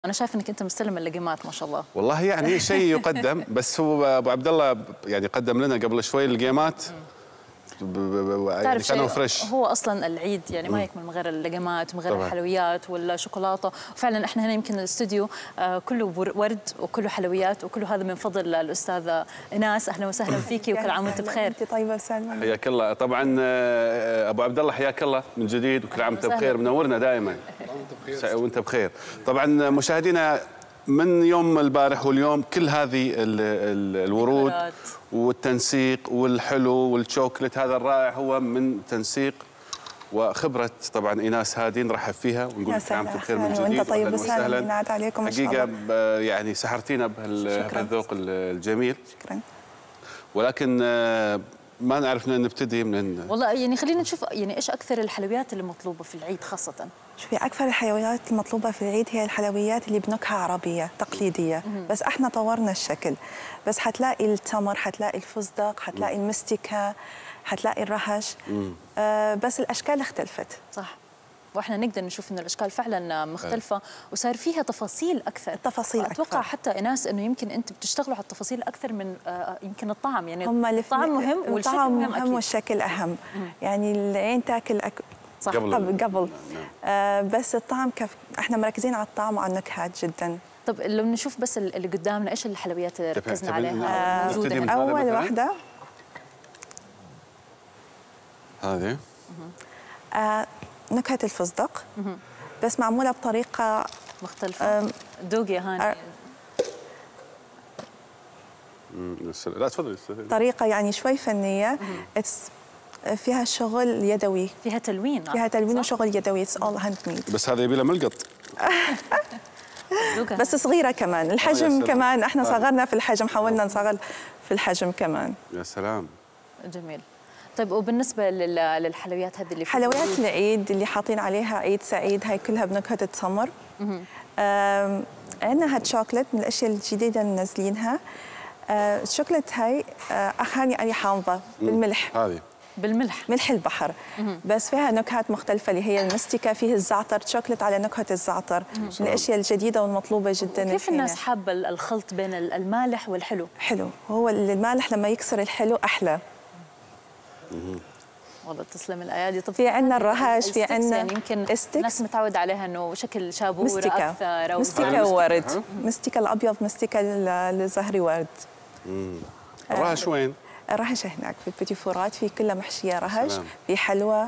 أنا شايف إنك أنت مستلم اللقيمات ما شاء الله. والله يعني شيء يقدم، بس هو أبو عبد الله يعني قدم لنا قبل شوي اللقيمات يعني كانوا فريش. هو أصلا العيد يعني ما يكمل من غير اللقيمات ومن غير الحلويات والشوكولاتة، وفعلا إحنا هنا يمكن الاستوديو كله ورد وكله حلويات وكله هذا من فضل الأستاذة إيناس. أهلا وسهلا فيكي وكل عام وأنت بخير. أنت طيبة وسالمة. حياك الله. طبعا أبو عبد الله حياك الله من جديد وكل عام وأنت بخير، منورنا دائما. وأنت بخير. طبعا مشاهدينا من يوم البارح واليوم كل هذه الورود والتنسيق والحلو والشوكلت هذا الرائع هو من تنسيق وخبرة طبعا إيناس هادي، نرحب فيها ونقول لك عام بخير من جديد. وأنت طيب وسهلا، ينعاد عليكم إن شاء الله. حقيقة يعني سحرتينا بهالذوق الجميل. شكرا. ولكن ما نعرف من نبتدي من والله يعني خلينا نشوف يعني ايش اكثر الحلويات اللي مطلوبه في العيد خاصه. شوفي، اكثر الحلويات المطلوبه في العيد هي الحلويات اللي بنكهه عربيه تقليديه، بس احنا طورنا الشكل. بس حتلاقي التمر، حتلاقي الفستق، حتلاقي المستكه، حتلاقي الرهش، بس الاشكال اختلفت. صح. واحنا نقدر نشوف انه الاشكال فعلا مختلفه وصار فيها تفاصيل اكثر. التفاصيل اتوقع حتى ايناس انه يمكن انتم بتشتغلوا على التفاصيل اكثر من يمكن الطعم، يعني الطعم مهم والشكل مهم والشكل اهم. يعني العين تاكل صح قبل بس الطعم احنا مركزين على الطعم وعلى النكهات جدا. طب لو نشوف بس اللي قدامنا ايش الحلويات اللي ركزنا عليها موجوده هنا؟ اول واحده هذه نكهة الفستق، بس معمولة بطريقة مختلفة. دوقي يا هاني. لا تفضلي. طريقة يعني شوي فنية، فيها شغل يدوي، فيها تلوين. فيها تلوين وشغل يدوي. It's all handmade. بس هذا يبي له ملقط. بس صغيرة كمان، الحجم كمان احنا صغرنا في الحجم، حاولنا نصغر في الحجم كمان. يا سلام. جميل. طيب وبالنسبة للحلويات هذه اللي حلويات العيد اللي حاطين عليها عيد سعيد، هاي كلها بنكهة التمر. عندنا هاد شوكلت من الأشياء الجديدة اللي منزلينها. الشوكلت هاي أخاني أنا حامضة بالملح. هذه بالملح، ملح البحر. بس فيها نكهات مختلفة اللي هي المستكة، فيه الزعتر، شوكلت على نكهة الزعتر، من الأشياء الجديدة والمطلوبة جدا. كيف الناس حابة الخلط بين المالح والحلو؟ حلو، هو المالح لما يكسر الحلو أحلى. والله تسلم الايادي. طب في عندنا الرهش، في عندنا يعني يمكن الناس متعود عليها انه شكل شابوره اكثر، مستكه وورد، مستكه الابيض، مستكه الزهري ورد. الرهش وين؟ الرهش هناك في البيتيفورات، في كلها محشيه رهش، في حلوى.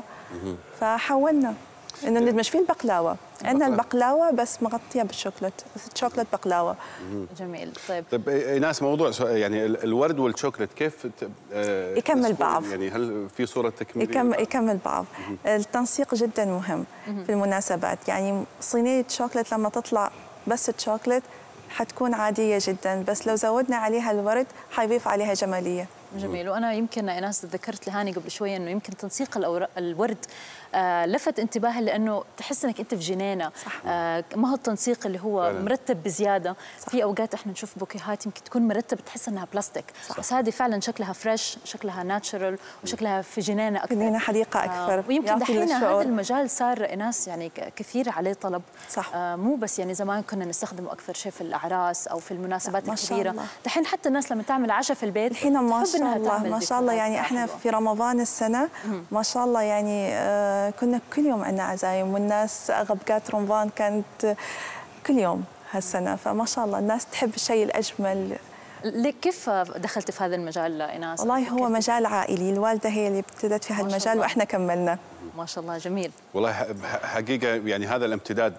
فحاولنا انه ندمج فيه البقلاوه. عندنا البقلاوه بس مغطيه بالشوكولات، شوكولات بقلاوه. جميل. طيب ايناس، موضوع يعني الورد والشوكولات كيف يكمل بعض؟ يعني هل في صوره تكميليه؟ يكمل بعض. التنسيق جدا مهم في المناسبات. يعني صينيه شوكولات لما تطلع بس الشوكولات حتكون عاديه جدا، بس لو زودنا عليها الورد حيضيف عليها جماليه. جميل. وانا يمكن ايناس ذكرت لهاني قبل شويه انه يمكن تنسيق الورد لفت انتباهي، لانه تحس انك انت في جنينه. ما هو التنسيق اللي هو فعلا مرتب بزياده. صح. في اوقات احنا نشوف بوكيهات يمكن تكون مرتب تحس انها بلاستيك. صح. بس هذه فعلا شكلها فريش، شكلها ناتشرال، وشكلها في جنينه اكثر، جنينه حديقه اكثر. ويمكن دحين هذا المجال صار ايناس يعني كثير عليه طلب. صح. مو بس يعني زمان كنا نستخدمه اكثر شيء في الاعراس او في المناسبات الكبيره، دحين حتى الناس لما تعمل عشاء في البيت الحين ما شاء الله ما شاء الله. يعني احنا في رمضان السنه ما شاء الله يعني كنا كل يوم عندنا عزايم، والناس غبقات رمضان كانت كل يوم هالسنه. فما شاء الله الناس تحب الشيء الاجمل. كيف دخلت في هذا المجال ايناس؟ والله هو مجال عائلي، الوالده هي اللي ابتدت في هالمجال واحنا كملنا. ما شاء الله. جميل. والله حقيقه يعني هذا الامتداد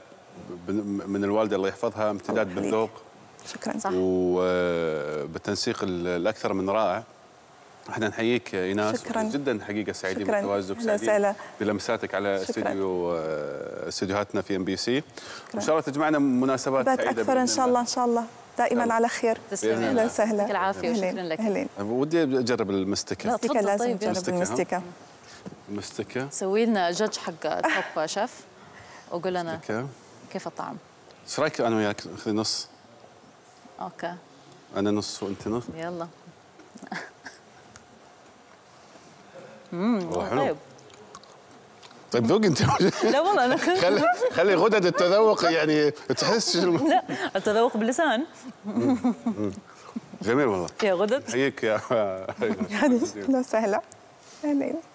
من الوالده الله يحفظها، امتداد بالذوق. شكرا. صح. وبالتنسيق الاكثر من رائع. احنا نحييك ايناس. شكرا جدا حقيقه سعيدين بتواجدك، سعيدين بلمساتك على استديوهاتنا في MBC. وان شاء الله تجمعنا مناسبات سعيده اكثر ان شاء الله. ان شاء الله دائما على خير. تسلمي. اهلا وسهلا. يعطيك العافيه وشكرا لك. اهلين. ودي اجرب المستكه. المستكه لازم نجرب المستكه. المستكه سوي لنا جدج حق توب شيف وقول لنا كيف الطعم. ايش رايك انا وياك ناخذ نص؟ اوكي. انا نص وانت نص. يلا. والله حلو. طيب. طيب ذوق انت. لا والله انا خلي غدد التذوق يعني تحس. لا التذوق باللسان. جميل والله. فيها غدد. حييك يا اهلا وسهلا.